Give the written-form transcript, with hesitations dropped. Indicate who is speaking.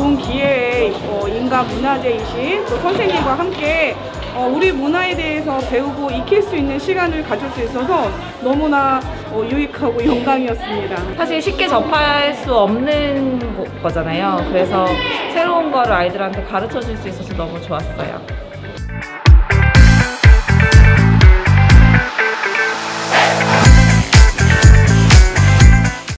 Speaker 1: 좋은 기회에 인간 문화재이신 또 선생님과 함께 우리 문화에 대해서 배우고 익힐 수 있는 시간을 가질 수 있어서 너무나 유익하고 영광이었습니다.
Speaker 2: 사실 쉽게 접할 수 없는 거잖아요. 그래서 새로운 거를 아이들한테 가르쳐 줄 수 있어서 너무 좋았어요.